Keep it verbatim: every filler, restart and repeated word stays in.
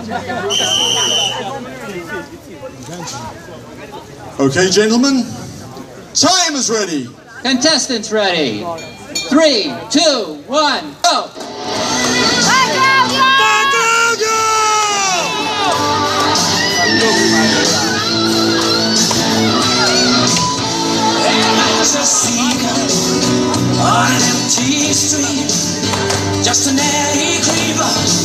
Okay, gentlemen, time is ready. Contestants ready. Three, two, one, go! On an empty street, just an alley creeper